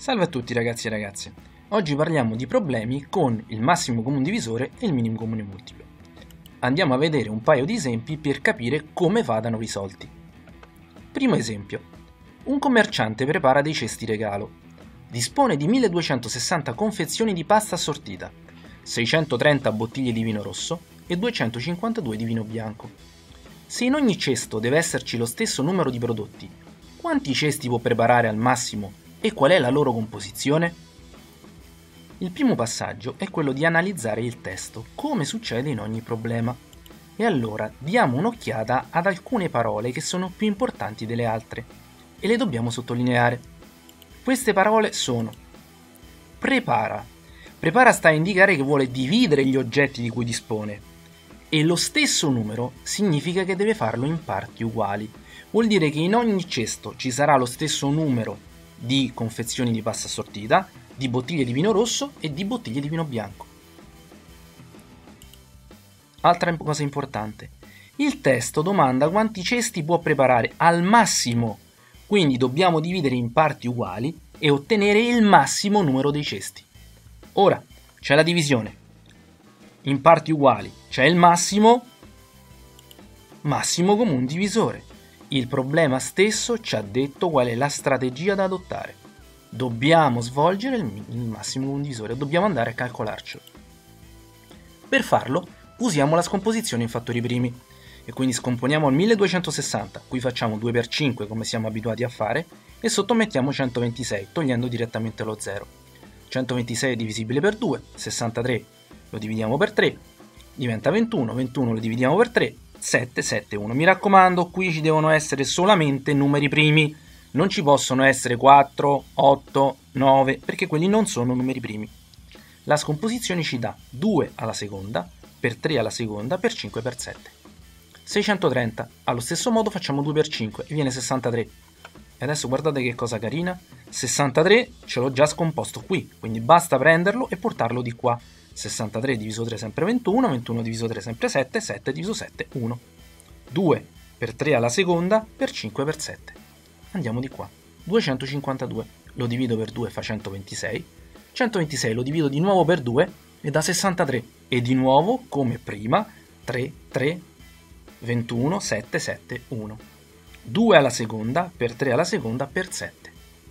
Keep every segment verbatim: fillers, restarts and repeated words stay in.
Salve a tutti ragazzi e ragazze, oggi parliamo di problemi con il massimo comune divisore e il minimo comune multiplo. Andiamo a vedere un paio di esempi per capire come vadano risolti. Primo esempio. Un commerciante prepara dei cesti regalo. Dispone di milleduecentosessanta confezioni di pasta assortita, seicentotrenta bottiglie di vino rosso e duecentocinquantadue di vino bianco. Se in ogni cesto deve esserci lo stesso numero di prodotti, quanti cesti può preparare al massimo e qual è la loro composizione? Il primo passaggio è quello di analizzare il testo, come succede in ogni problema. E allora diamo un'occhiata ad alcune parole che sono più importanti delle altre e le dobbiamo sottolineare. Queste parole sono: prepara. Prepara sta a indicare che vuole dividere gli oggetti di cui dispone. E lo stesso numero significa che deve farlo in parti uguali. Vuol dire che in ogni cesto ci sarà lo stesso numero di confezioni di pasta assortita, di bottiglie di vino rosso e di bottiglie di vino bianco. Altra cosa importante, il testo domanda quanti cesti può preparare al massimo, quindi dobbiamo dividere in parti uguali e ottenere il massimo numero dei cesti. Ora, c'è la divisione, in parti uguali c'è il massimo, massimo comune divisore. Il problema stesso ci ha detto qual è la strategia da adottare. Dobbiamo svolgere il, il massimo comune divisore, dobbiamo andare a calcolarcelo. Per farlo usiamo la scomposizione in fattori primi e quindi scomponiamo il milleduecentosessanta, qui facciamo due per cinque come siamo abituati a fare e sottomettiamo centoventisei togliendo direttamente lo zero. centoventisei è divisibile per due, sessantatré lo dividiamo per tre, diventa ventuno, ventuno lo dividiamo per tre, sette, sette, uno. Mi raccomando, qui ci devono essere solamente numeri primi, non ci possono essere quattro, otto, nove, perché quelli non sono numeri primi. La scomposizione ci dà due alla seconda, per tre alla seconda, per cinque per sette. seicentotrenta, allo stesso modo facciamo due per cinque e viene sessantatré. E adesso guardate che cosa carina, sessantatré ce l'ho già scomposto qui, quindi basta prenderlo e portarlo di qua. sessantatré diviso tre sempre ventuno, ventuno diviso tre sempre sette, sette diviso sette, uno. due per tre alla seconda per cinque per sette. Andiamo di qua. duecentocinquantadue lo divido per due fa centoventisei, centoventisei lo divido di nuovo per due e da sessantatré e di nuovo come prima tre, tre, ventuno, sette, sette, uno. due alla seconda per tre alla seconda per sette.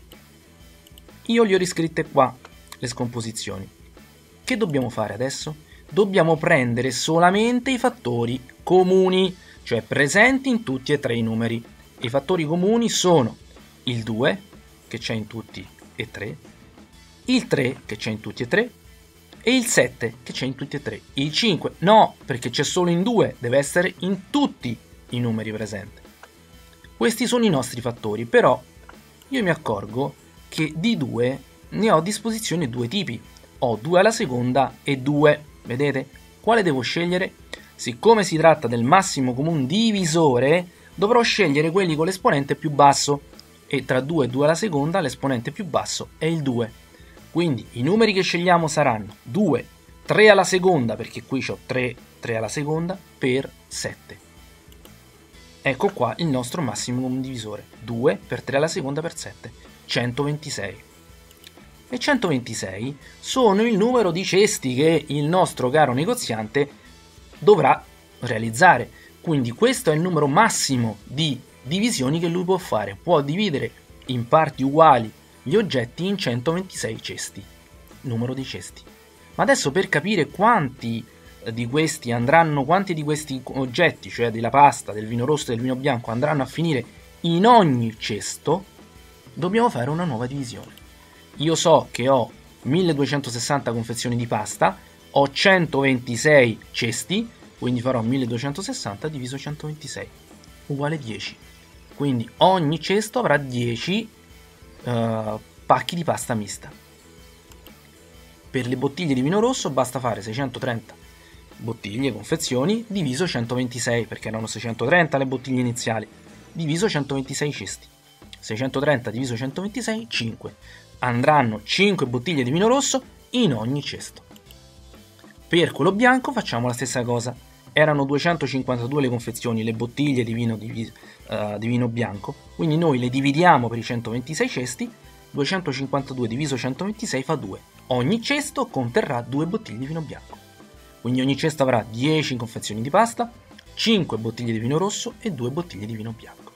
Io li ho riscritte qua le scomposizioni. Che dobbiamo fare adesso? Dobbiamo prendere solamente i fattori comuni, cioè presenti in tutti e tre i numeri. I fattori comuni sono il due, che c'è in tutti e tre, il tre, che c'è in tutti e tre, e il sette, che c'è in tutti e tre. Il cinque, no, perché c'è solo in due, deve essere in tutti i numeri presenti. Questi sono i nostri fattori, però io mi accorgo che di due ne ho a disposizione due tipi. Ho due alla seconda e due, vedete? Quale devo scegliere? Siccome si tratta del massimo comune divisore, dovrò scegliere quelli con l'esponente più basso e tra due e due alla seconda l'esponente più basso è il due. Quindi i numeri che scegliamo saranno due, tre alla seconda, perché qui ho tre, tre alla seconda, per sette. Ecco qua il nostro massimo comune divisore, due per tre alla seconda per sette, centoventisei. E centoventisei sono il numero di cesti che il nostro caro negoziante dovrà realizzare. Quindi questo è il numero massimo di divisioni che lui può fare. Può dividere in parti uguali gli oggetti in centoventisei cesti. Numero di cesti. Ma adesso per capire quanti di questi andranno, quanti di questi oggetti, cioè della pasta, del vino rosso e del vino bianco, andranno a finire in ogni cesto, dobbiamo fare una nuova divisione. Io so che ho milleduecentosessanta confezioni di pasta, ho centoventisei cesti, quindi farò milleduecentosessanta diviso centoventisei, uguale dieci. Quindi ogni cesto avrà dieci uh, pacchi di pasta mista. Per le bottiglie di vino rosso basta fare seicentotrenta bottiglie, confezioni, diviso centoventisei, perché erano seicentotrenta le bottiglie iniziali, diviso centoventisei cesti. seicentotrenta diviso centoventisei, cinque. Andranno cinque bottiglie di vino rosso in ogni cesto. Per quello bianco facciamo la stessa cosa. Erano duecentocinquantadue le confezioni, le bottiglie di vino, di, uh, di vino bianco, quindi noi le dividiamo per i centoventisei cesti duecentocinquantadue diviso centoventisei fa due. Ogni cesto conterrà due bottiglie di vino bianco. Quindi ogni cesto avrà dieci confezioni di pasta, cinque bottiglie di vino rosso e due bottiglie di vino bianco.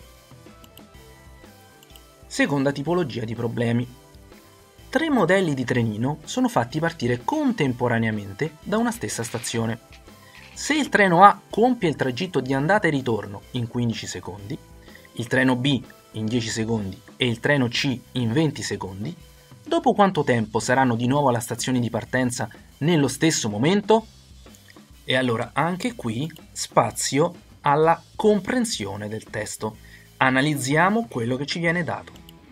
Seconda tipologia di problemi. Tre modelli di trenino sono fatti partire contemporaneamente da una stessa stazione. Se il treno A compie il tragitto di andata e ritorno in quindici secondi, il treno B in dieci secondi e il treno C in venti secondi, dopo quanto tempo saranno di nuovo alla stazione di partenza nello stesso momento? E allora anche qui spazio alla comprensione del testo. Analizziamo quello che ci viene dato.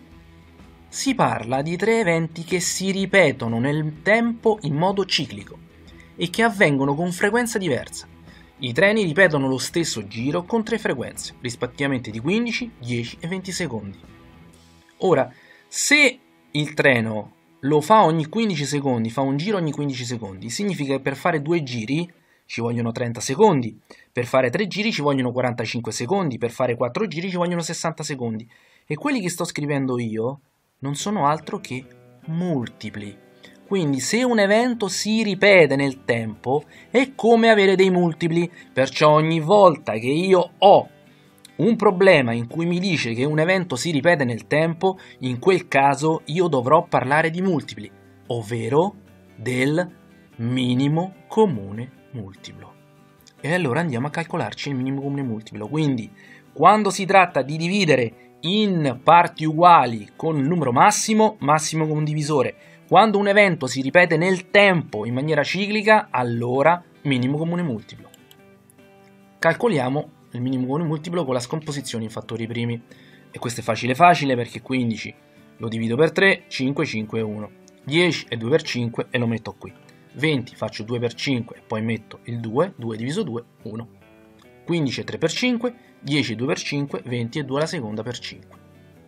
Si parla di tre eventi che si ripetono nel tempo in modo ciclico e che avvengono con frequenza diversa. I treni ripetono lo stesso giro con tre frequenze, rispettivamente di quindici, dieci e venti secondi. Ora, se il treno lo fa ogni quindici secondi, fa un giro ogni quindici secondi, significa che per fare due giri ci vogliono trenta secondi, per fare tre giri ci vogliono quarantacinque secondi, per fare quattro giri ci vogliono sessanta secondi. E quelli che sto scrivendo io non sono altro che multipli. Quindi se un evento si ripete nel tempo è come avere dei multipli, perciò ogni volta che io ho un problema in cui mi dice che un evento si ripete nel tempo, in quel caso io dovrò parlare di multipli, ovvero del minimo comune multiplo. E allora andiamo a calcolarci il minimo comune multiplo. Quindi quando si tratta di dividere in parti uguali con un numero massimo, massimo comune divisore. Quando un evento si ripete nel tempo in maniera ciclica, allora minimo comune multiplo. Calcoliamo il minimo comune multiplo con la scomposizione in fattori primi. E questo è facile facile perché quindici lo divido per tre, cinque, cinque e uno. dieci è due per cinque e lo metto qui. venti faccio due per cinque e poi metto il due, due diviso due, uno. quindici è tre per cinque, dieci è due per cinque, venti è due alla seconda per cinque.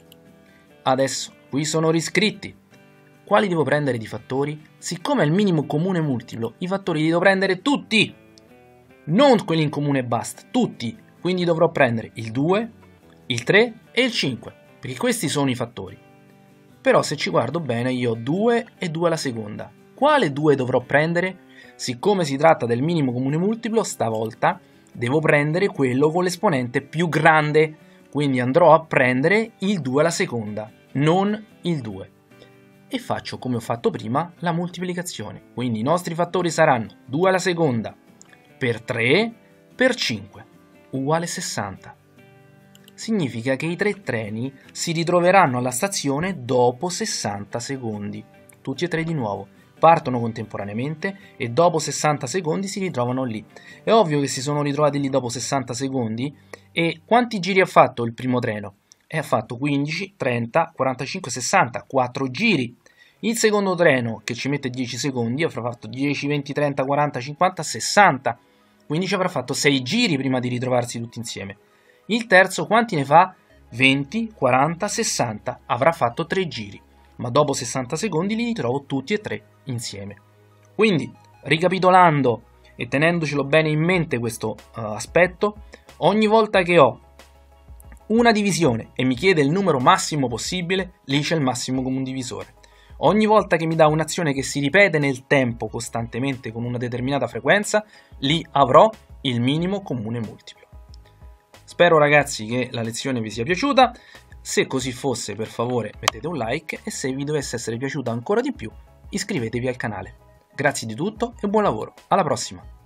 Adesso qui sono riscritti. Quali devo prendere di fattori? Siccome è il minimo comune multiplo, i fattori li devo prendere tutti, non quelli in comune e basta, tutti. Quindi dovrò prendere il due, il tre e il cinque, perché questi sono i fattori. Però se ci guardo bene io ho due e due alla seconda. Quale due dovrò prendere? Siccome si tratta del minimo comune multiplo, stavolta devo prendere quello con l'esponente più grande, quindi andrò a prendere il due alla seconda, non il due. E faccio come ho fatto prima la moltiplicazione, quindi i nostri fattori saranno due alla seconda per tre per cinque, uguale sessanta. Significa che i tre treni si ritroveranno alla stazione dopo sessanta secondi, tutti e tre di nuovo. Partono contemporaneamente e dopo sessanta secondi si ritrovano lì. È ovvio che si sono ritrovati lì dopo sessanta secondi. E quanti giri ha fatto il primo treno? E ha fatto quindici, trenta, quarantacinque, sessanta, quattro giri. Il secondo treno, che ci mette dieci secondi, avrà fatto dieci, venti, trenta, quaranta, cinquanta, sessanta. Quindi ci avrà fatto sei giri prima di ritrovarsi tutti insieme. Il terzo quanti ne fa? venti, quaranta, sessanta. Avrà fatto tre giri. Ma dopo sessanta secondi li ritrovo tutti e tre insieme. Quindi, ricapitolando e tenendocelo bene in mente questo uh, aspetto, ogni volta che ho una divisione e mi chiede il numero massimo possibile, lì c'è il massimo comune divisore. Ogni volta che mi dà un'azione che si ripete nel tempo costantemente con una determinata frequenza, lì avrò il minimo comune multiplo. Spero ragazzi che la lezione vi sia piaciuta. Se così fosse, per favore mettete un like e se vi dovesse essere piaciuta ancora di più, iscrivetevi al canale. Grazie di tutto e buon lavoro, alla prossima!